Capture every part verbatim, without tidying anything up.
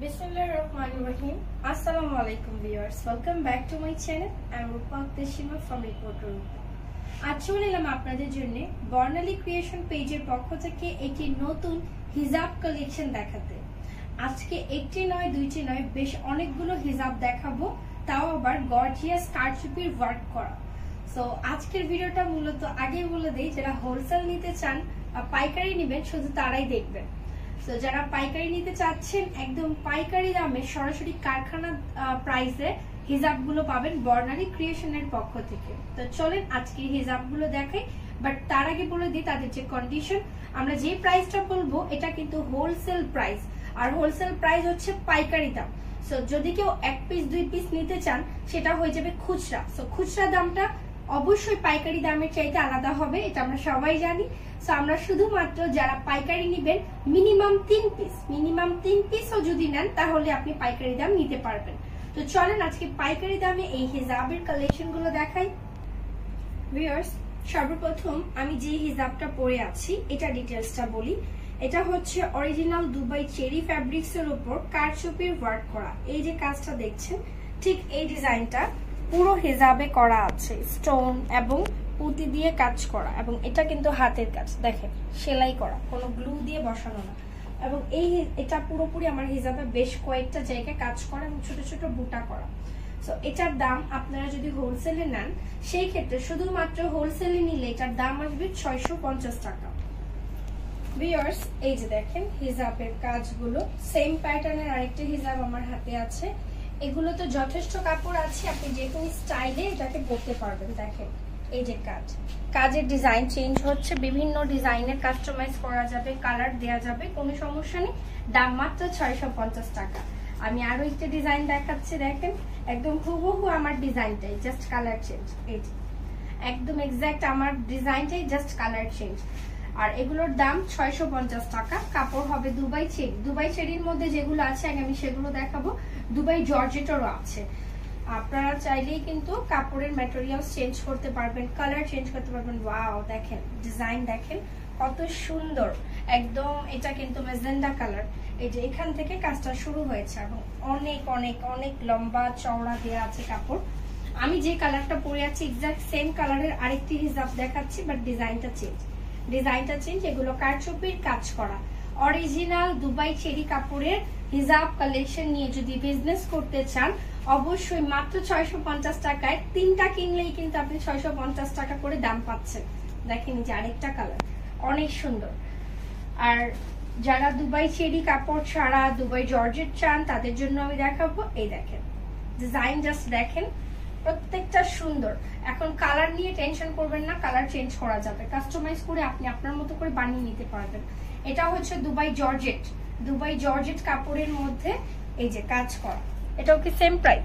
Bismillahirrahmanirrahim. Assalamu alaikum viewers. Welcome back to my channel. I am Rupa Teshima from Reporter Rupa. আজ চলে এলাম আপনাদের জন্য বর্ণালী creation পেজের পক্ষ থেকে একটি নতুন হিজাব কালেকশন দেখাতে। আজকে একটি নয় দুইটি নয় বেশ অনেকগুলো হিজাব দেখাবো, তাও আবার গর্জিয়াস কারচুপির ওয়ার্ক করা। সো আজকের ভিডিওটা মূলত আগে বলে দেই, যারা হোলসেল নিতে চান পাইকারি নেবেন শুধু তারাই দেখবেন। তো যারা পাইকারি নিতে চাচ্ছেন একদম পাইকারি দামে সরাসরি কারখানা প্রাইসে হিজাবগুলো পাবেন বর্ণালী ক্রিয়েশনের পক্ষ থেকে। তো চলেন আজকে হিজাবগুলো দেখাই, বাট তার আগে বলে দিই তাদের যে কন্ডিশন। আমরা যে প্রাইসটা বলবো এটা কিন্তু হোলসেল প্রাইস, আর হোলসেল প্রাইস হচ্ছে পাইকারি দাম। সো যদি কেউ এক পিস দুই পিস নিতে চান সেটা হয়ে যাবে খুচরা। সো খুচরা দামটা অবশ্যই পাইকারি দামের চাইতে আলাদা হবে, এটা আমরা সবাই জানি। সো আমরা শুধুমাত্র যারা পাইকারি নিবেন মিনিমাম তিন পিস মিনিমাম তিন পিসও যদি নেন তাহলে আপনি পাইকারি দাম নিতে পারবেন। তো চলেন আজকে পাইকারি দামে এই হিজাবের কালেকশন গুলো দেখাই। ভিউয়ার্স, সর্বপ্রথম আমি যে হিজাবটা পরে আছি এটা ডিটেলসটা বলি। এটা হচ্ছে অরিজিনাল দুবাই চেরি ফ্যাব্রিক্স এর উপর কারচুপির ওয়ার্ক করা। এই যে কাজটা দেখছেন, ঠিক এই ডিজাইনটা পুরো হিজাবে করা আছে, স্টোন এবং পুঁতি দিয়ে কাজ করা, এবং এটা কিন্তু হাতের কাজ, দেখেন সেলাই করা, কোনো গ্লু দিয়ে বসানো না। এবং এই এটা পুরোপুরি আমার হিজাবে বেশ কয়েকটা জায়গায় কাজ করা এবং ছোট ছোট বুটা করা। সো এটার দাম আপনারা যদি হোলসেলে নেন সেই ক্ষেত্রে শুধুমাত্র হোলসেলে নিলে এটার দাম আসবে ছয়শো পঞ্চাশ টাকা। ভিউয়ার্স, এই যে দেখেন হিজাবের কাজগুলো, সেম প্যাটার্নের আরেকটা হিজাব আমার হাতে আছে। এগুলো তো যথেষ্ট কাপড় আছে, আপনি যে কোনো স্টাইলে এটাকে পরতে পারবেন। দেখেন এই যে কাজ, কাজের ডিজাইন চেঞ্জ হচ্ছে, বিভিন্ন ডিজাইনের কাস্টমাইজ করা যাবে, কালার দেওয়া যাবে, কোনো সমস্যা নেই। দাম মাত্র ছয়শো পঞ্চাশ টাকা। আমি আরো একটা ডিজাইন দেখাচ্ছি, দেখেন একদম হুবহু আমার ডিজাইনটাই, জাস্ট কালার চেঞ্জ। এই যে একদম এক্সাক্ট আমার ডিজাইনটাই, জাস্ট কালার চেঞ্জ। আর এগুলোর দাম ছয়শো পঞ্চাশ টাকা। কাপড় হবে দুবাই চেরি। দুবাই চেরির মধ্যে যেগুলো আছে আগে আমি সেগুলো দেখাবো। দুবাই জর্জেটেরও আছে। আপনারা চাইলেই কিন্তু কাপড়ের ম্যাটেরিয়াল চেঞ্জ করতে পারবেন, কালার চেঞ্জ করতে পারবেন। ওয়াও, দেখেন ডিজাইন দেখেন কত সুন্দর, একদম এটা কিন্তু ম্যাজেন্ডা কালার। এই যে এখান থেকে কাজটা শুরু হয়েছে এবং অনেক অনেক অনেক লম্বা চওড়া দেওয়া আছে কাপড়। আমি যে কালারটা পরে আছি এক্সাক্ট সেম কালারের আরেকটি হিজাব দেখাচ্ছি, বাট ডিজাইনটা চেঞ্জ। ডিজাইনটা চেঞ্জ। এগুলো কারচুপির কাজ করা অরিজিনাল দুবাই চেরি কাপড়ের হিজাব কালেকশন নিয়ে যদি বিজনেস করতে চান অবশ্যই মাত্র ছয়শো পঞ্চাশ টাকায় তিনটা কিনলেই কিন্তু আপনি ছয়শো পঞ্চাশ টাকা করে দাম পাচ্ছেন। দেখেন যে আরেকটা কালার অনেক সুন্দর। আর যারা দুবাই চেরি কাপড় ছাড়া দুবাই জর্জেট চান তাদের জন্য আমি দেখাবো। এই দেখেন ডিজাইন, জাস্ট দেখেন প্রত্যেকটা সুন্দর। এখন কালার নিয়ে টেনশন করবেন না, কালার চেঞ্জ করা যাবে, কাস্টমাইজ করে আপনি আপনার মতো করে বানিয়ে নিতে পারবেন। এটা হচ্ছে দুবাই জর্জেট। দুবাই জর্জেট কাপড়ের মধ্যে এই যে কাজ করা, এটাও কি সেম প্রাইস।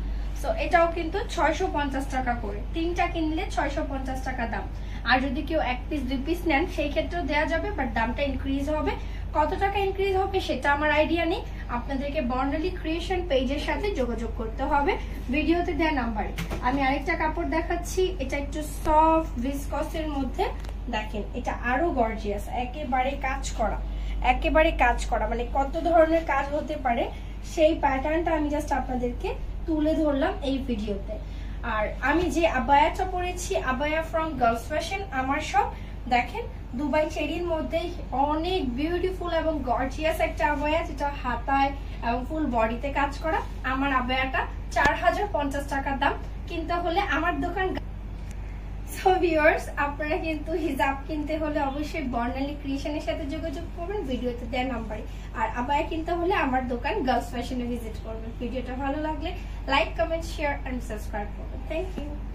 সো এটাও কিন্তু ছয়শো পঞ্চাশ টাকা করে, তিনটা কিনলে ছয়শো পঞ্চাশ টাকা দাম। আর যদি কেউ এক পিস দুই পিস নেন সেই ক্ষেত্রেও দেওয়া যাবে, বাট দামটা ইনক্রিজ হবে। কত টাকা ইনক্রিজ হবে সেটা আমার আইডিয়া নেই, আপনাদেরকে বর্ণালী ক্রিয়েশন পেজের সাথে যোগাযোগ করতে হবে ভিডিওতে দেওয়া নাম্বারে। আমি আরেকটা কাপড় দেখাচ্ছি, এটা একটু সফট ভিসকসের মধ্যে। দেখেন এটা আরো গর্জিয়াস, একেবারে কাজ করা, একেবারে কাজ করা, মানে কত ধরনের কাজ হতে পারে সেই প্যাটার্নটা আমি জাস্ট আপনাদেরকে তুলে ধরলাম এই ভিডিওতে। আর আমি যে আবায়াটা পরেছি, আবায়া ফ্রম গার্লস ফ্যাশন আমার সব, দেখেন দুবাই চেরির মধ্যে অনেক বিউটিফুল এবং গর্জিয়াস একটা আবায়া, যেটা হাতায় এবং ফুল বডিতে কাজ করা। আমার আবায়াটা চার হাজার পঞ্চাশ টাকার দাম, কিনতে হলে আমার দোকান। সো ভিউয়ার্স, আপনারা কিন্তু হিজাব কিনতে হলে অবশ্যই বর্ণালী ক্রিয়েশনের সাথে যোগাযোগ করবেন ভিডিওতে দেওয়া নাম্বারে। আর আবায়া কিনতে হলে আমার দোকান গার্লস ফ্যাশনে ভিজিট করবেন। ভিডিওটা ভালো লাগলে like, comment, share and subscribe করবেন। Thank you.